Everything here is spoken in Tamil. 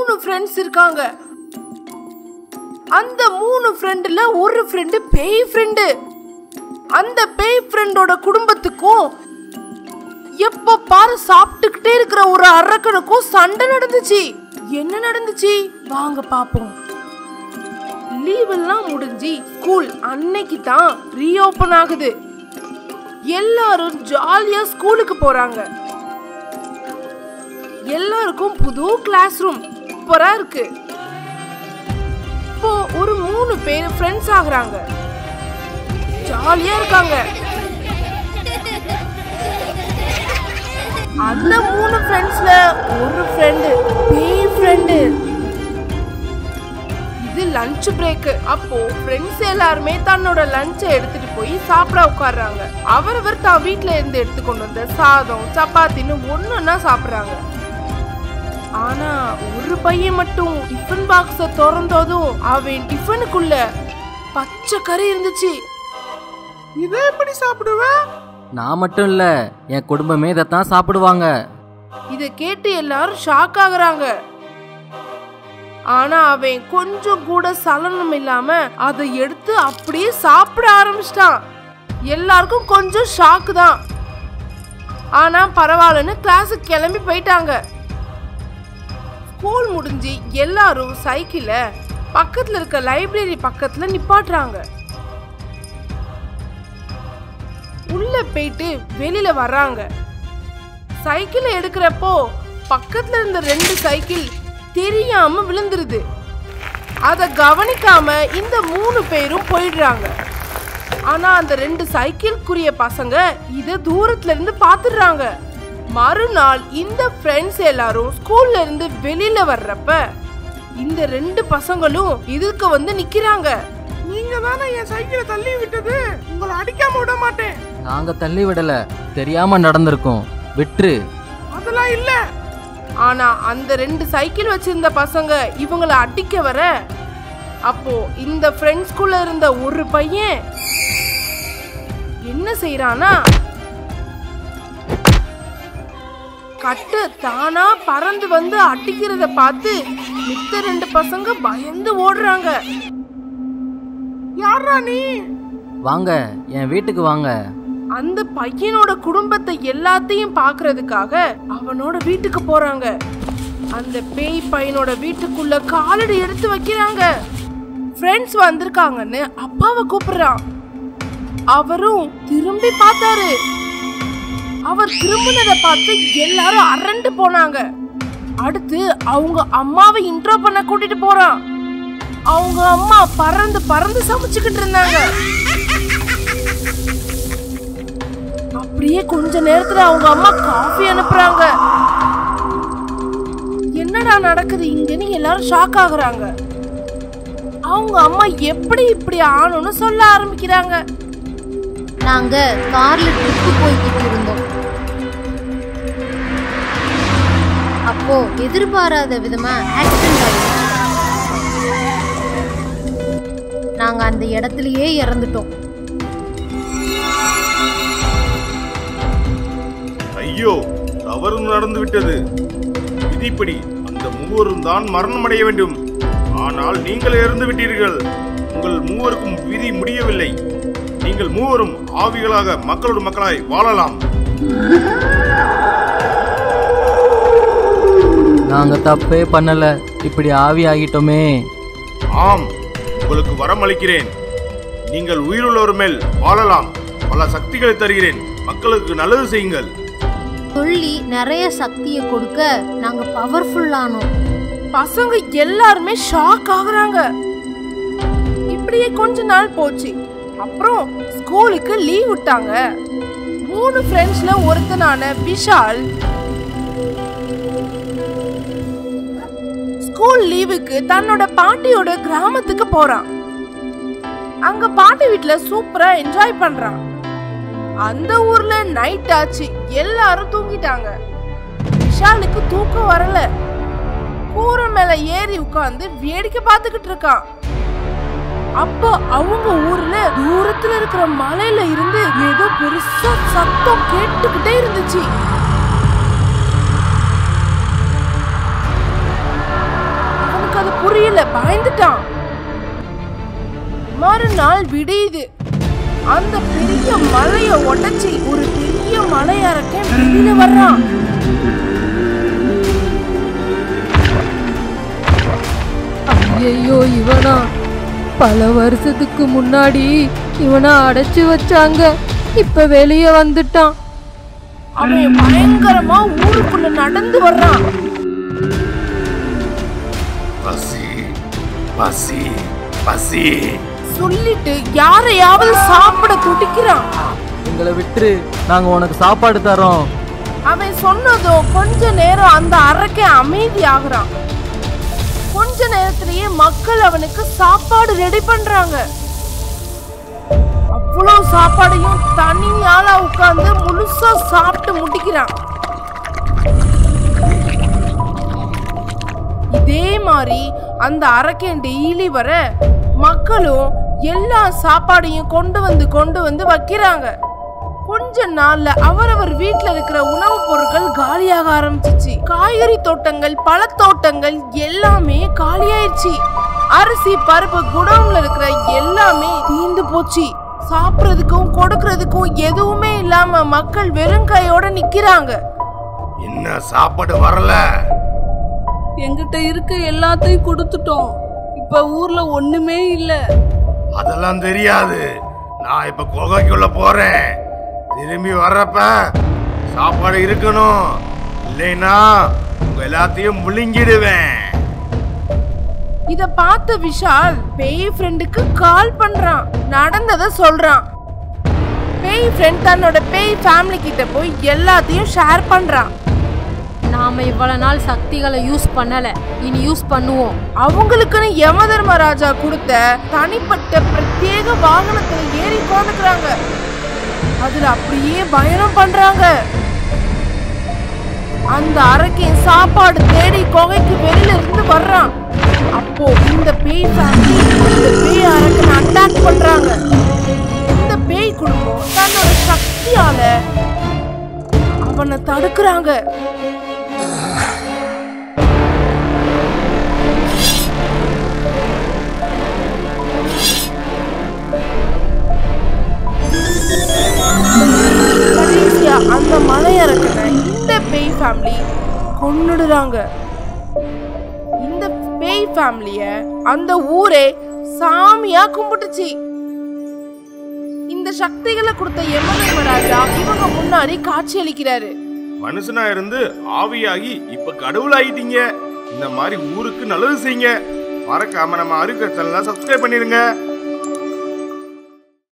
3 ஃப்ரெண்ட்ஸ் இருக்காங்க. அந்த 3 ஃப்ரெண்ட்ல ஒரு ஃப்ரெண்டு பேய் ஃப்ரெண்டு. அந்த பேய் ஃப்ரெண்டோட குடும்பத்துக்கும் எப்ப பாரு சாப்பிட்டுக்கிட்டே இருக்கிற ஒரு அரக்கனுக்கும் சண்டை நடந்துச்சு. என்ன நடந்துச்சு வாங்க பாப்போம். லீவ் எல்லாம் முடிஞ்சு ஸ்கூல் அன்னைக்கு தான் ரீஓபன் ஆகுது. எல்லாரும் ஜாலியா ஸ்கூலுக்கு போறாங்க. எல்லாருக்கும் புது கிளாஸ் ரூம் சூப்பரா இருக்கு. இப்போ ஒரு 3 பேர் ஃப்ரெண்ட்ஸ் ஆகுறாங்க. ஜாலியா இருக்காங்க. அந்த 3 ஃப்ரெண்ட்ஸ்ல ஒரு ஃப்ரெண்டு பேய் ஃப்ரெண்டு. இது லஞ்ச் பிரேக். அப்போ ஃப்ரெண்ட்ஸ் எல்லாருமே தன்னோட லஞ்சை எடுத்துட்டு போய் சாப்பிட உட்கார்றாங்க. அவரவர் தான் வீட்டுல இருந்து எடுத்துக்கொண்டு வந்த சாதம் சப்பாத்தின்னு ஒன்னொன்னா சாப்பிடுறாங்க. ஆனா ஒரு பையன் மட்டும் டிஃபன் பாக்ஸ திறந்ததும் அவன் டிஃபனுக்குள்ள பச்சை கறி இருந்துச்சு. இதை எப்படி சாப்பிடுவ? நான் மட்டும் இல்ல, என் குடும்பமே இதைத்தான் சாப்பிடுவாங்க. இதை கேட்டு எல்லாரும் ஷாக் ஆகுறாங்க. ஆனா அவன் கொஞ்சம் கூட சலனம் இல்லாம அதை எடுத்து அப்படியே சாப்பிட ஆரம்பிச்சிட்டான். எல்லாருக்கும் கொஞ்சம் ஷாக்கு தான். ஆனா பரவாயில்லன்னு கிளாஸுக்கு கிளம்பி போயிட்டாங்க. ஸ்கூல் முடிஞ்சு எல்லாரும் சைக்கிள பக்கத்துல இருக்க லைப்ரரி பக்கத்துல நிப்பாட்டுறாங்க. உள்ள போயிட்டு வெளியில வர்றாங்க. சைக்கிள் எடுக்கிறப்போ பக்கத்துல இருந்த 2 சைக்கிள் தெரியாம விழுந்துருது. அத கவனிக்காம இந்த 3 பேரும் போயிடுறாங்க. ஆனா அந்த 2 சைக்கிள்க்குரிய பசங்க இத தூரத்துல இருந்து பாத்துடுறாங்க. மறுநாள் இந்த ஃப்ரெண்ட்ஸ் எல்லாரும் ஸ்கூல்ல இருந்து வெளியில வர்றப்ப இந்த 2 பசங்களும் இதுக்கு வந்து நிக்கிறாங்க. நீங்க தானே என் சைக்கிளை தள்ளி விட்டது, உங்களை அடிக்காம விட மாட்டேன். நாங்க தள்ளி விடல, தெரியாம நடந்திருக்கோம், விட்டுரு. அதெல்லாம் இல்ல. ஆனா அந்த 2 சைக்கிள் வச்சிருந்த பசங்க இவங்களை அடிக்க வர அப்போ இந்த ஃப்ரெண்ட்ஸ்குள்ள இருந்த ஒரு பையன் என்ன செய்யறானா, கட்டு தானா பறந்து வந்து அடிக்கிறத பார்த்து மித்த 2 பசங்க பயந்து ஓடுறாங்க. யாரா நீ? வாங்க, என் வீட்டுக்கு வாங்க. அந்த பையனோட குடும்பத்தை எல்லாத்தையும் பாக்குறதுக்காக அவனோட வீட்டுக்கு போறாங்க. அந்த பேய் பையனோட வீட்டுக்குள்ள காலடி எடுத்து வைக்கிறாங்க. ஃப்ரெண்ட்ஸ் வந்திருக்காங்கன்னு அப்பாவை கூப்பிடுறான். அவரும் திரும்பி பார்த்தாரு. அவர் திரும்பினதை பார்த்து எல்லாரும் அரண்டு போனாங்க. அடுத்து அவங்க அம்மாவை இன்ட்ரோ பண்ண கூட்டிட்டு போறான். அவங்க அம்மா பறந்து பறந்து சமைச்சுக்கிட்டு இருந்தாங்க. அப்படியே கொஞ்ச நேரத்துல அவங்க அம்மா காஃபி அனுப்புறாங்க. என்னடா நடக்குது இங்கன்னு எல்லாரும் ஷாக் ஆகுறாங்க. அவங்க அம்மா எப்படி இப்படி ஆணும்னு சொல்ல ஆரம்பிக்கிறாங்க. நாங்க கார்ல ட்ரிப்பு போய்கிட்டு இருந்தோம். அப்போ எதிர்பாராத விதமா ஆக்சிடென்ட் ஆயிடுச்சு. நாங்க அந்த இடத்துலயே இறந்துட்டோம். ஐயோ, தவறு நடந்து விட்டது. விதிப்படி அந்த 3 தான் மரணம் அடைய வேண்டும். ஆனால் நீங்கள் இறந்து விட்டீர்கள். உங்கள் 3க்கும் விதி முடியவில்லை. நீங்கள் 3 ஆவிகளாக மக்களோடு மக்களாய் வாழலாம். நாங்க தப்பே பண்ணல, இப்படி ஆவி ஆகிட்டோமே. ஆம், உங்களுக்கு வரம் அளிக்கிறேன். நீங்கள் உயிருள்ளவர் மேல் வாழலாம். பல சக்திகளை தருகிறேன். மக்களுக்கு நல்லது செய்யுங்கள். சொல்லி நிறைய சக்தியை கொடுக்க நாங்க பவர்ஃபுல்லானோம். பசங்க எல்லாருமே ஷாக் ஆகுறாங்க. இப்படியே கொஞ்ச நாள் போச்சு. அப்புறம் ஸ்கூலுக்கு லீவ் விட்டாங்க. 3 ஃப்ரெண்ட்ஸ்ல ஒருத்தனான விஷால் ஸ்கூல் லீவுக்கு தன்னோட பாட்டியோட கிராமத்துக்கு போறான். அங்க பாட்டி வீட்டுல சூப்பரா என்ஜாய் பண்றான். அந்த ஊர்ல நைட் ஆச்சு. எல்லாரும் தூங்கிட்டாங்க. விஷாலுக்கு தூக்கம் வரல. கூரை மேல ஏறி உட்கார்ந்து வேடிக்கை பார்த்துக்கிட்டு இருக்கான். அப்போ அவங்க ஊர்ல தூரத்துல இருக்கிற மலையில இருந்து ஏதோ பெருசா சத்தம் கேட்டுக்கிட்டே இருந்துச்சு. புரியல, பயந்துட்டான். மறுநாள் விடியுது. அந்த பெரிய மலைய உடைச்சி ஒரு பெரிய மலையரக்கன் வெளியில வர்றான். ஐயோ, இவனா? பல வருஷத்துக்கு முன்னாடி இவனை அடைச்சு வச்சாங்க, இப்ப வெளியே வந்துட்டான். அவன் பயங்கரமா ஊருக்குள்ள நடந்து வர்றான். பசி பசி பசி சொல்லிட்டு யாரையாவது சாப்பிட துடிக்கிறான். எங்களை விட்டுரு, நாங்க உனக்கு சாப்பாடு தரோம். அவன் சொன்னதும் கொஞ்ச நேரம் அந்த அரக்கன் அமைதி ஆகுறான். கொஞ்ச நேரத்திலேயே மக்கள் அவனுக்கு சாப்பாடு ரெடி பண்றாங்க. அவ்வளவு சாப்பாடையும் தனியாளா உட்கார்ந்து முழுசா சாப்பிட்டு முடிக்கிறான். இதே மாதிரி அந்த அரக்கன் டெய்லி வர மக்களும் எல்லா சாப்பாடையும் கொண்டு வந்து வைக்கிறாங்க. கொஞ்ச நாள்ல அவரவர் வீட்டுல இருக்கிற உணவுப் பொருட்கள் காலியாக ஆரம்பிச்சிச்சு. காய்கறி தோட்டங்கள், பழத்தோட்டங்கள் எல்லாமே காலியாயிருச்சு. அரிசி, பருப்பு, குடோன்ல இருக்கிற எல்லாமே தீந்து போச்சு. சாப்பிடுறதுக்கும் கொடுக்கறதுக்கும் எதுவுமே இல்லாம மக்கள் வெறுங்கையோட நிக்கிறாங்க. என்ன சாப்பாடு வரல? எங்கிட்ட இருக்க எல்லாத்தையும் கொடுத்துட்டோம். இப்ப ஊர்ல ஒண்ணுமே இல்ல. அதெல்லாம் தெரியாது. நான் இப்ப குகைக்குள்ள போறேன். திரும்பி வர்றப்ப சாப்பாடு இருக்கணும், இல்லைன்னா உங்க எல்லாத்தையும் முழுங்கிடுவேன். இத பார்த்த விஷால் பேய் ஃப்ரெண்டுக்கு கால் பண்றான். நடந்தத சொல்றான். பேய் ஃப்ரெண்ட் தன்னோட பேய் ஃபேமிலி கிட்ட போய் எல்லாத்தையும் ஷேர் பண்றான். நாம இவ்வளவு நாள் சக்திகளை யூஸ் பண்ணல, இனி யூஸ் பண்ணுவோம். அவங்களுக்குன்னு யமதர்மராஜா கொடுத்த தனிப்பட்ட பிரத்யேக வாகனத்துல ஏறி உட்காந்துக்கிறாங்க. அதுல அப்படியே பயணம் பண்றாங்க. அந்த அரக்கன் சாப்பாடு தேடி குகைக்கு வெளியில இருந்து வர்றான். அப்போ இந்த பேய் ஃபேமிலி இந்த பேய் அரக்கனை அட்டாக் பண்றாங்க. இந்த பேய் குடும்பம் தன்னோட சக்தியால அவனை தடுக்கிறாங்க. அந்த மலையரக்கனை இந்த பேய் ஃபேமிலி கொன்னுடுறாங்க. இந்த பேய் ஃபேமிலிய அந்த ஊரே சாமியா கும்பிட்டுச்சு. இந்த சக்திகளை கொடுத்த யமதர்மராஜா இவங்க முன்னாடி காட்சி அளிக்கிறாரு. மனுஷனா இருந்து ஆவியாகி இப்ப கடவுள் ஆயிட்டீங்க. இந்த மாதிரி ஊருக்கு நல்லது செய்யுங்க. மறக்காம நம்ம அருகே சேனலை சப்ஸ்கிரைப் பண்ணிருங்க.